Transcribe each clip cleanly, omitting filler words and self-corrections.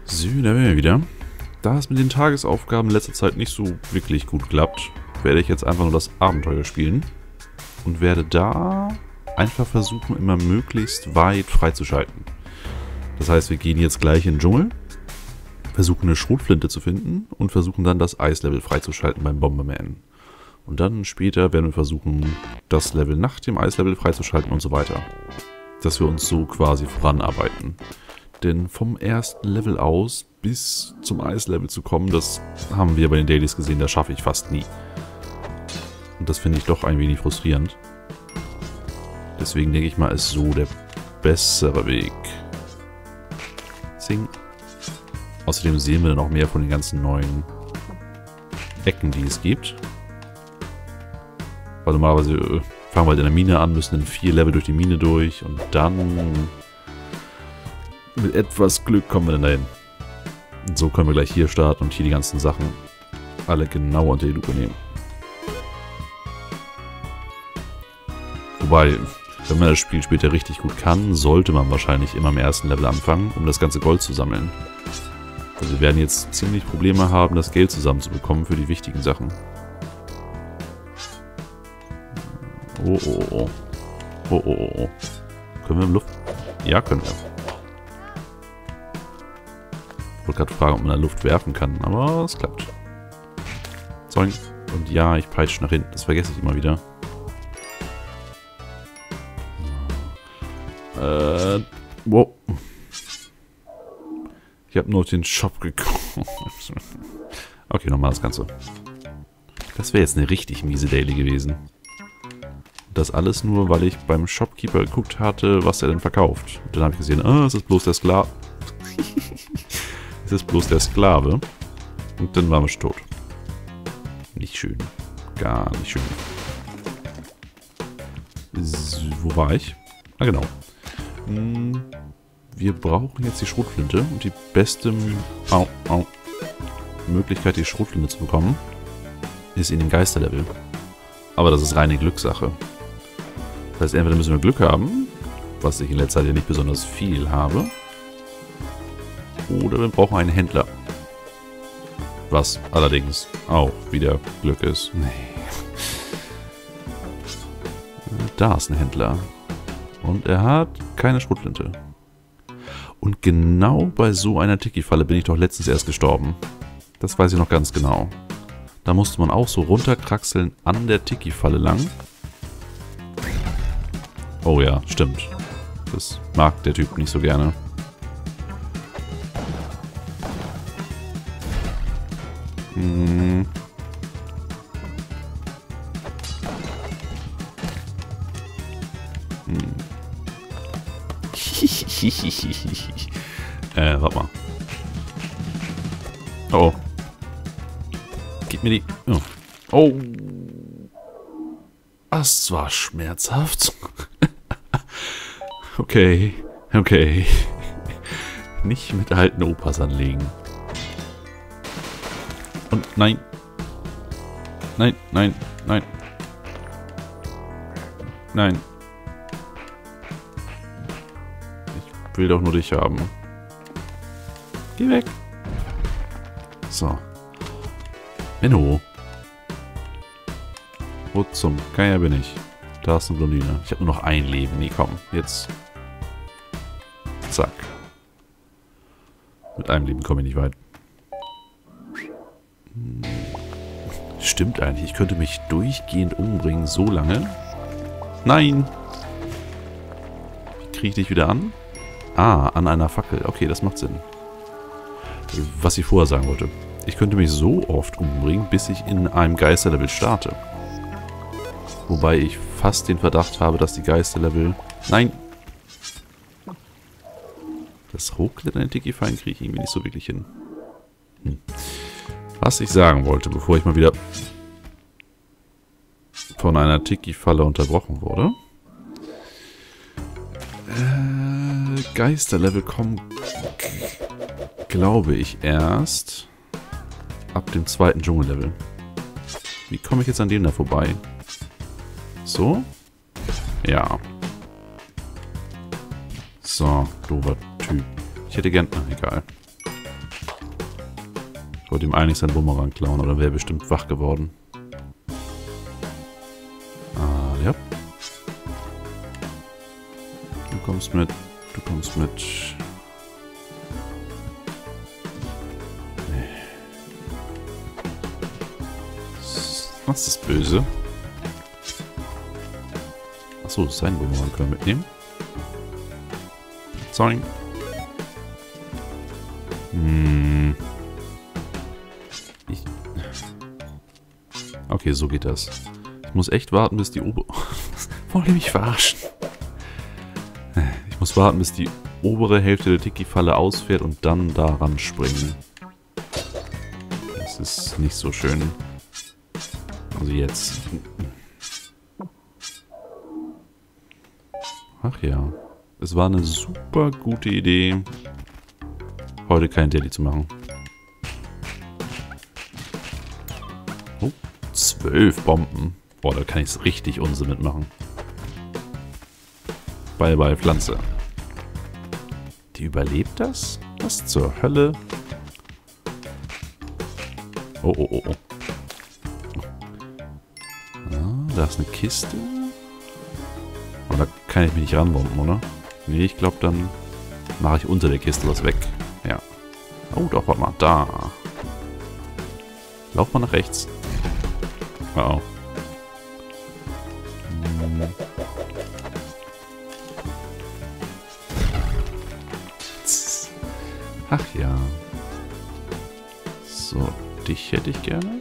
So, da wären wir wieder. Da es mit den Tagesaufgaben in letzter Zeit nicht so wirklich gut klappt, werde ich jetzt einfach nur das Abenteuer spielen und werde da einfach versuchen, immer möglichst weit freizuschalten. Das heißt, wir gehen jetzt gleich in den Dschungel, versuchen eine Schrotflinte zu finden und versuchen dann das Eislevel freizuschalten beim Bomberman. Und dann später werden wir versuchen, das Level nach dem Eislevel freizuschalten und so weiter. Dass wir uns so quasi voranarbeiten. Denn vom ersten Level aus bis zum Eislevel zu kommen, das haben wir bei den Dailies gesehen, das schaffe ich fast nie. Und das finde ich doch ein wenig frustrierend. Deswegen denke ich mal, ist so der bessere Weg. Zing. Außerdem sehen wir dann auch mehr von den ganzen neuen Ecken, die es gibt. Weil normalerweise fangen wir halt in der Mine an, müssen dann 4 Level durch die Mine durch und dann mit etwas Glück kommen wir dann dahin. Und so können wir gleich hier starten und hier die ganzen Sachen alle genau unter die Lupe nehmen. Wobei, wenn man das Spiel später richtig gut kann, sollte man wahrscheinlich immer am ersten Level anfangen, um das ganze Gold zu sammeln. Also wir werden jetzt ziemlich Probleme haben, das Geld zusammenzubekommen für die wichtigen Sachen. Oh, oh, oh. Oh, oh, oh, oh. Können wir im Luft... Ja, können wir. Ich wollte gerade fragen, ob man in der Luft werfen kann, aber es klappt. Zoing. Und ja, ich peitsche nach hinten. Das vergesse ich immer wieder. Wow. Ich habe nur den Shop geguckt. Okay, nochmal das Ganze. Das wäre jetzt eine richtig miese Daily gewesen. Das alles nur, weil ich beim Shopkeeper geguckt hatte, was er denn verkauft. Und dann habe ich gesehen, es ist bloß der Sklave. Es ist bloß der Sklave. Und dann waren wir schon tot. Nicht schön. Gar nicht schön. So, wo war ich? Ah, genau. Wir brauchen jetzt die Schrotflinte. Und die beste Möglichkeit, die Schrotflinte zu bekommen, ist in dem Geisterlevel. Aber das ist reine Glückssache. Das heißt, entweder müssen wir Glück haben, was ich in letzter Zeit ja nicht besonders viel habe, oder wir brauchen einen Händler. Was allerdings auch wieder Glück ist. Nee. Da ist ein Händler. Und er hat keine Schrotflinte. Und genau bei so einer Tiki-Falle bin ich doch letztens erst gestorben. Das weiß ich noch ganz genau. Da musste man auch so runterkraxeln an der Tiki-Falle lang. Oh ja, stimmt. Das mag der Typ nicht so gerne. Warte mal. Oh. Gib mir die... Oh. Oh. Das war schmerzhaft. Okay. Okay. Nicht mit alten Opas anlegen. Und nein. Nein, nein, nein. Nein. Ich will doch nur dich haben. Geh weg. So. Menno. Wo zum Geier bin ich? Da ist eine Blondine. Ich habe nur noch ein Leben. Nee, komm. Jetzt. Zack. Mit einem Leben komme ich nicht weit. Stimmt eigentlich. Ich könnte mich durchgehend umbringen. So lange. Nein. Wie kriege ich dich wieder an? Ah, an einer Fackel. Okay, das macht Sinn. Was ich vorher sagen wollte. Ich könnte mich so oft umbringen, bis ich in einem Geisterlevel starte. Wobei ich fast den Verdacht habe, dass die Geisterlevel... Nein! Das Hochklettern in Tiki-Fallen kriege ich irgendwie nicht so wirklich hin. Was ich sagen wollte, bevor ich mal wieder von einer Tiki-Falle unterbrochen wurde. Geisterlevel kommen, glaube ich, erst ab dem zweiten Dschungellevel. Wie komme ich jetzt an dem da vorbei? So? Ja. So, doofer Typ. Ich hätte gern... Ach, egal. Ich wollte ihm eigentlich seinen Bumerang klauen, oder wäre bestimmt wach geworden. Ah, ja. Du kommst mit. Du kommst mit. Nee. Was ist böse? Achso, sein Bumerang können wir mitnehmen. Zoing. Okay, so geht das. Ich muss echt warten, bis die Wollt ihr mich verarschen? Ich muss warten, bis die obere Hälfte der Tiki-Falle ausfährt und dann daran springen. Das ist nicht so schön. Also jetzt. Ach ja. Es war eine super gute Idee, heute kein Daily zu machen. Oh, 12 Bomben. Boah, da kann ich es richtig Unsinn mitmachen. Bye bye Pflanze. Die überlebt das? Was zur Hölle? Oh, oh, oh, oh. Ah, da ist eine Kiste. Aber da kann ich mich nicht ranbomben, oder? Nee, ich glaube, dann mache ich unter der Kiste was weg. Ja. Oh, doch, warte mal. Da. Lauf mal nach rechts. Oh. Ach ja. So, dich hätte ich gerne.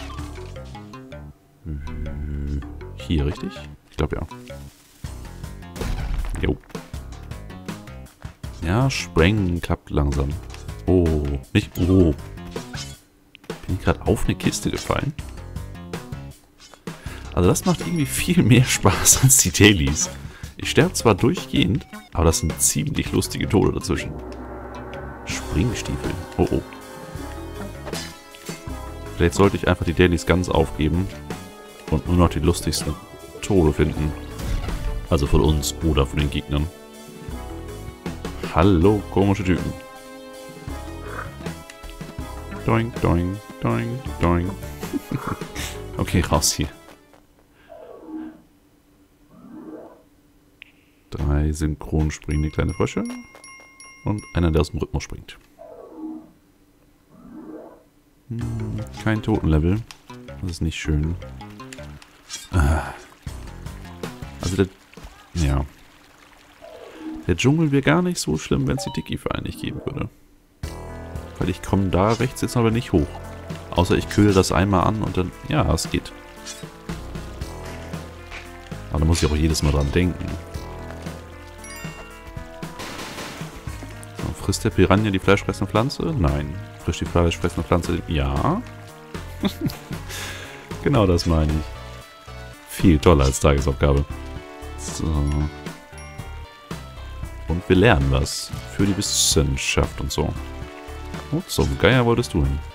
Hier, richtig? Ich glaube ja. Jo. Ja, sprengen klappt langsam. Oh, nicht. Oh. Bin ich gerade auf eine Kiste gefallen? Also das macht irgendwie viel mehr Spaß als die Dailies. Ich sterbe zwar durchgehend, aber das sind ziemlich lustige Tode dazwischen. Springstiefel. Oh oh. Vielleicht sollte ich einfach die Dailies ganz aufgeben und nur noch die lustigsten Tode finden. Also von uns oder von den Gegnern. Hallo, komische Typen. Doink, doink, doink, doink. Okay, raus hier. 3 synchron springende kleine Frösche. Und einer, der aus dem Rhythmus springt. Kein Totenlevel. Das ist nicht schön. Also der... Ja. Der Dschungel wäre gar nicht so schlimm, wenn es die Tiki-Falle nicht geben würde. Weil ich komme da rechts jetzt aber nicht hoch. Außer ich kühle das einmal an und dann... Ja, es geht. Aber da muss ich auch jedes Mal dran denken. So, frisst der Piranha die fleischfressende Pflanze? Nein. Frisst die fleischfressende Pflanze? Ja. Genau das meine ich. Viel toller als Tagesaufgabe. So. Und wir lernen was. Für die Wissenschaft und so. Oh, so, Geier wolltest du hin.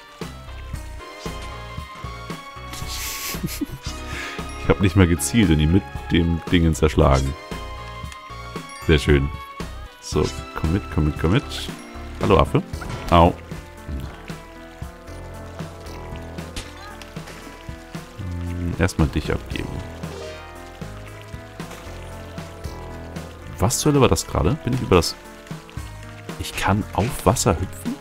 Ich habe nicht mal gezielt und ihn mit dem Dingen zerschlagen. Sehr schön. So, komm mit, komm mit, komm mit. Hallo Affe. Au. Erstmal dich abgeben. Was zur Hölle war das gerade? Bin ich über das... Ich kann auf Wasser hüpfen?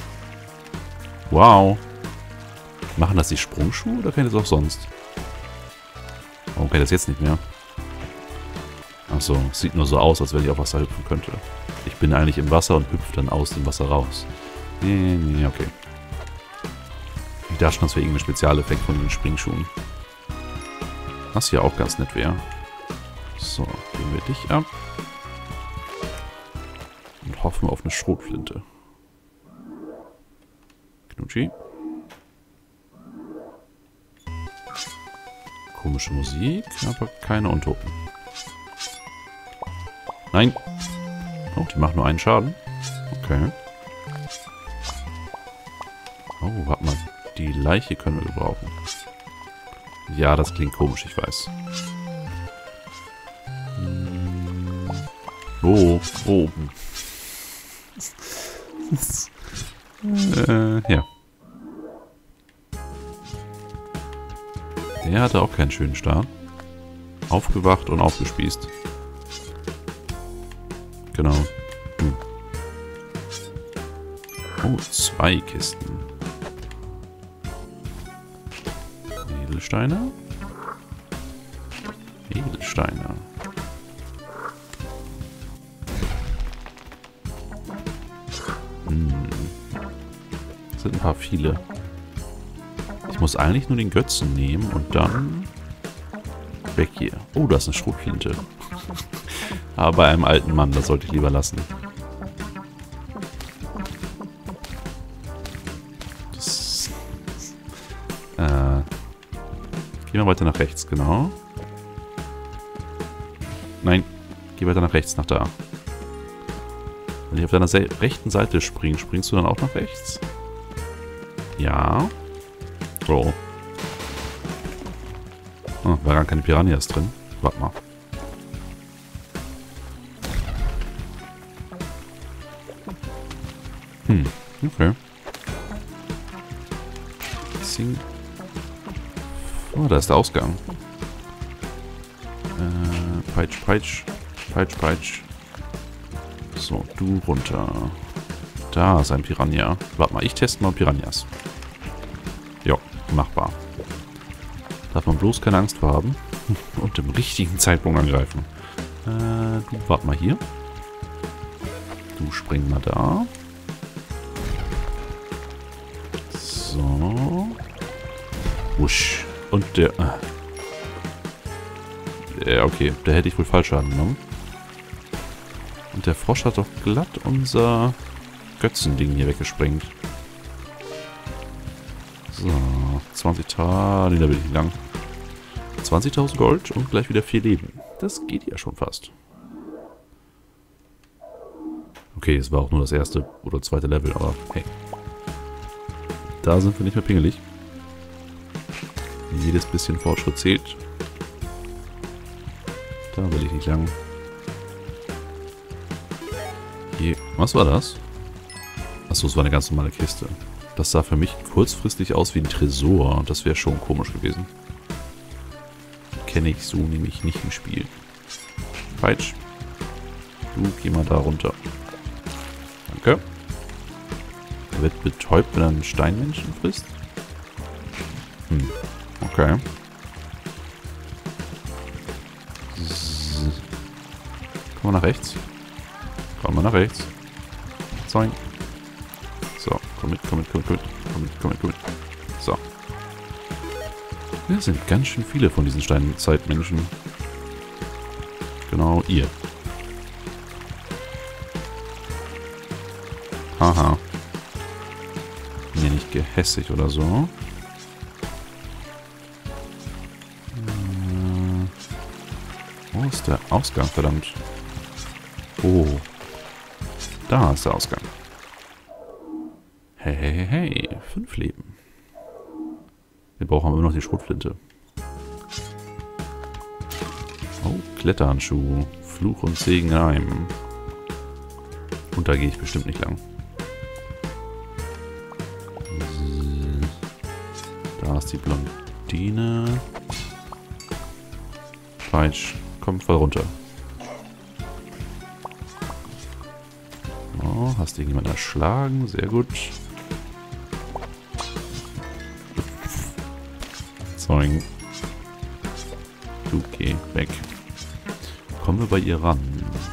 Wow. Machen das die Sprungschuhe oder kann ich das auch sonst? Warum kann ich das jetzt nicht mehr? Achso, sieht nur so aus, als wenn ich auf Wasser hüpfen könnte. Ich bin eigentlich im Wasser und hüpfe dann aus dem Wasser raus. Nee, okay. Ich dachte schon, das wäre irgendein Spezialeffekt von den Springschuhen. Was hier auch ganz nett wäre. So, geben wir dich ab. Und hoffen auf eine Schrotflinte. Knutschi. Komische Musik, aber keine Untoten. Nein. Oh, die macht nur einen Schaden. Okay. Oh, warte mal. Die Leiche können wir gebrauchen. Ja, das klingt komisch, ich weiß. Oh, oh. Ja. Er hatte auch keinen schönen Start. Aufgewacht und aufgespießt. Genau. Oh, 2 Kisten. Edelsteine. Edelsteine. Das sind ein paar viele. Ich muss eigentlich nur den Götzen nehmen und dann weg hier. Oh, da ist eine Schrotflinte. Aber bei einem alten Mann, das sollte ich lieber lassen. Das, geh mal weiter nach rechts, genau. Nein, geh weiter nach rechts, nach da. Wenn ich auf deiner rechten Seite springe, springst du dann auch nach rechts? Ja. Oh. Oh, waren keine Piranhas drin. Warte mal. Okay. Oh, da ist der Ausgang. Peitsch, peitsch. Peitsch, peitsch. So, du runter. Da ist ein Piranha. Warte mal, ich teste mal Piranhas. Jo, machbar. Darf man bloß keine Angst vor haben. Und im richtigen Zeitpunkt angreifen. Du warte mal hier. Du spring mal da. So. Wusch. Und der... okay, da hätte ich wohl Fallschaden genommen. Und der Frosch hat doch glatt unser Götzending hier weggesprengt. So, 20.000, da will ich nicht lang. 20.000 Gold und gleich wieder 4 Leben. Das geht ja schon fast. Okay, es war auch nur das erste oder zweite Level, aber hey. Da sind wir nicht mehr pingelig. Jedes bisschen Fortschritt zählt. Da will ich nicht lang. Hier. Was war das? Achso, es war eine ganz normale Kiste. Das sah für mich kurzfristig aus wie ein Tresor. Das wäre schon komisch gewesen. Kenne ich so nämlich nicht im Spiel. Peitsch. Du geh mal da runter. Danke. Er wird betäubt, wenn er einen Steinmenschen frisst. Okay. Komm mal nach rechts. Komm mal nach rechts. Zoing. So, komm mit, komm mit, komm mit, komm mit, komm mit, komm mit, komm mit. So. Das sind ganz schön viele von diesen Steinzeitmenschen. Genau, ihr. Haha. Bin ja nicht gehässig oder so. Wo ist der Ausgang, verdammt? Oh. Da ist der Ausgang. Hey, hey, hey. 5 Leben. Wir brauchen immer noch die Schrotflinte. Oh, Kletterhandschuh. Fluch und Segen rein. Und da gehe ich bestimmt nicht lang. Da ist die Blondine. Falsch. Komm voll runter. Oh, hast du irgendjemanden erschlagen? Sehr gut. Zoing. Du geh weg. Kommen wir bei ihr ran?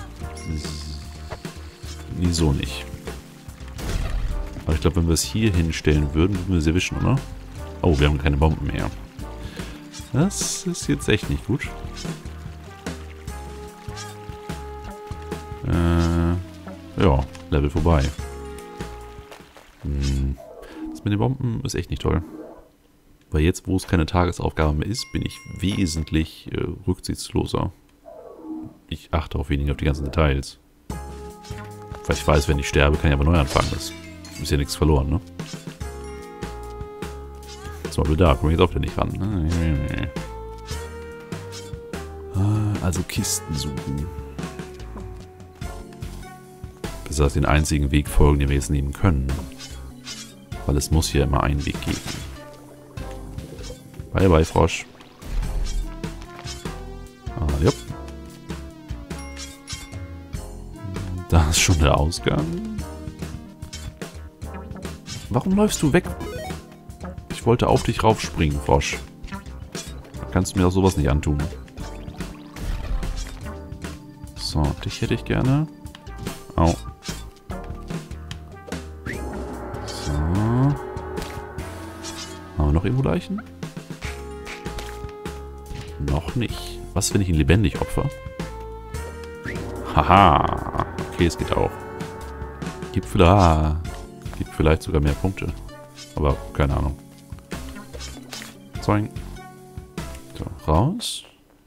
Nee, so nicht. Aber ich glaube, wenn wir es hier hinstellen würden, würden wir sie erwischen, oder? Oh, wir haben keine Bomben mehr. Das ist jetzt echt nicht gut. Ja, Level vorbei. Das mit den Bomben ist echt nicht toll. Weil jetzt, wo es keine Tagesaufgabe mehr ist, bin ich wesentlich rücksichtsloser. Ich achte auch weniger auf die ganzen Details. Weil ich weiß, wenn ich sterbe, kann ich aber neu anfangen. Das ist ja nichts verloren, ne? Zum Beispiel da, komme ich jetzt auch wieder nicht ran. Also Kisten suchen. Besser als den einzigen Weg folgen, den wir jetzt nehmen können. Weil es muss hier immer einen Weg geben. Bye bye, Frosch. schon der Ausgang? Warum läufst du weg? Ich wollte auf dich raufspringen, Frosch. Da kannst du mir doch sowas nicht antun. So, dich hätte ich gerne. Au. So. Haben wir noch irgendwo Leichen? Noch nicht. Was, wenn ich ihn lebendig opfer? Haha. Okay, es geht auch. Gibt vielleicht sogar mehr Punkte. Aber keine Ahnung. Zoing. So, raus.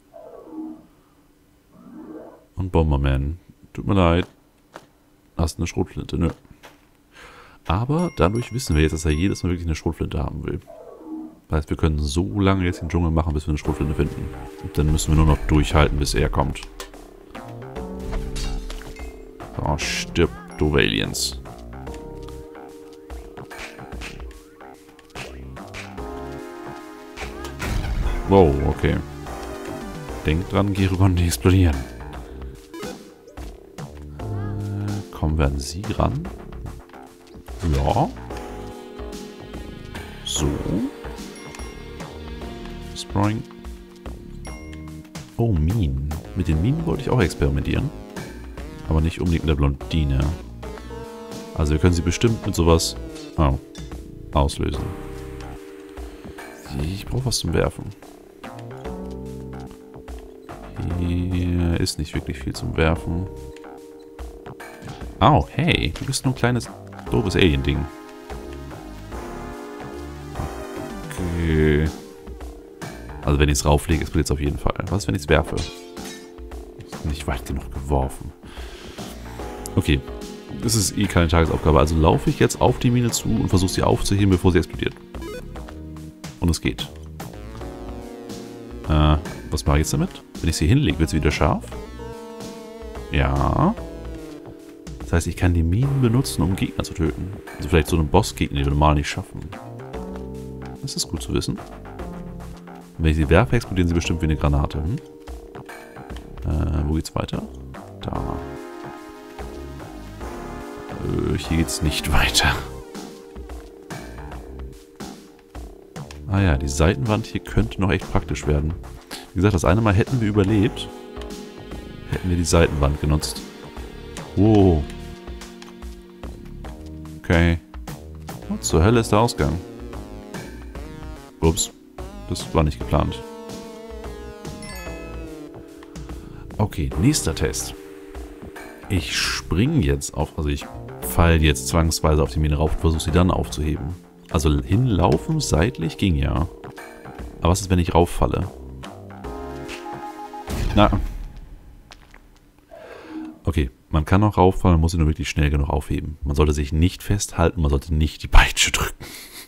Und Bomberman. Tut mir leid. Hast eine Schrotflinte, nö. Aber dadurch wissen wir jetzt, dass er jedes Mal wirklich eine Schrotflinte haben will. Das heißt, wir können so lange jetzt den Dschungel machen, bis wir eine Schrotflinte finden. Und dann müssen wir nur noch durchhalten, bis er kommt. So, stirb, du Aliens. Wow, okay. Denk dran, geh rüber und die explodieren. Kommen wir an sie ran? Ja. So. Spring. Oh, Minen. Mit den Minen wollte ich auch experimentieren. Aber nicht unbedingt mit der Blondine. Also wir können sie bestimmt mit sowas auslösen. Ich brauche was zum Werfen. Hier ist nicht wirklich viel zum Werfen. Oh, hey. Du bist nur ein kleines, doofes Alien-Ding. Okay. Also wenn ich es rauflege, explodiert es auf jeden Fall. Was, wenn ich es werfe? Ist nicht weit genug geworfen. Okay. Das ist eh keine Tagesaufgabe. Also laufe ich jetzt auf die Mine zu und versuche sie aufzuheben, bevor sie explodiert. Und es geht. Was mache ich jetzt damit? Wenn ich sie hinlege, wird sie wieder scharf? Ja. Das heißt, ich kann die Minen benutzen, um Gegner zu töten. Also vielleicht so einen Bossgegner, den wir normal nicht schaffen. Das ist gut zu wissen. Und wenn ich sie werfe, explodieren sie bestimmt wie eine Granate. Wo geht's weiter? Da. Hier geht's nicht weiter. Ah ja, die Seitenwand hier könnte noch echt praktisch werden. Wie gesagt, das eine Mal hätten wir überlebt. Hätten wir die Seitenwand genutzt. Wow. Okay. Was zur Hölle ist der Ausgang? Ups. Das war nicht geplant. Okay, nächster Test. Ich springe jetzt auf, also ich falle jetzt zwangsweise auf die Mine rauf und versuche sie dann aufzuheben. Also hinlaufen, seitlich ging ja. Aber was ist, wenn ich rauffalle? Na. Okay, man kann auch rauffallen, man muss ihn nur wirklich schnell genug aufheben. Man sollte sich nicht festhalten, man sollte nicht die Peitsche drücken.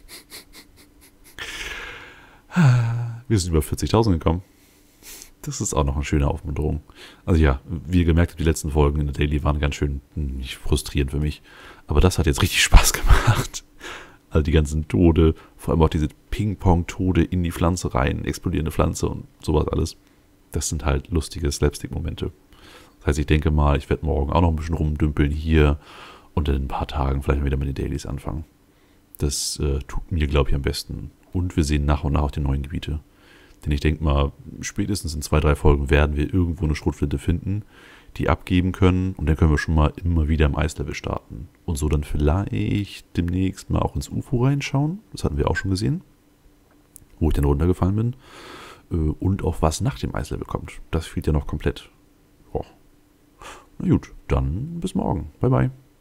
Wir sind über 40.000 gekommen. Das ist auch noch eine schöne Aufmunterung. Also ja, wie ihr gemerkt habt, die letzten Folgen in der Daily waren ganz schön nicht frustrierend für mich. Aber das hat jetzt richtig Spaß gemacht. Also die ganzen Tode, vor allem auch diese Ping-Pong-Tode in die Pflanze rein, explodierende Pflanze und sowas alles. Das sind halt lustige Slapstick-Momente. Das heißt, ich denke mal, ich werde morgen auch noch ein bisschen rumdümpeln hier und in ein paar Tagen vielleicht wieder mit den Dailies anfangen. Das tut mir, glaube ich, am besten. Und wir sehen nach und nach auch die neuen Gebiete. Denn ich denke mal, spätestens in 2, 3 Folgen werden wir irgendwo eine Schrotflinte finden, die abgeben können. Und dann können wir schon mal immer wieder im Eislevel starten. Und so dann vielleicht demnächst mal auch ins UFO reinschauen. Das hatten wir auch schon gesehen. Wo ich dann runtergefallen bin. Und auch was nach dem Eislevel kommt. Das fehlt ja noch komplett. Oh. Na gut, dann bis morgen. Bye, bye.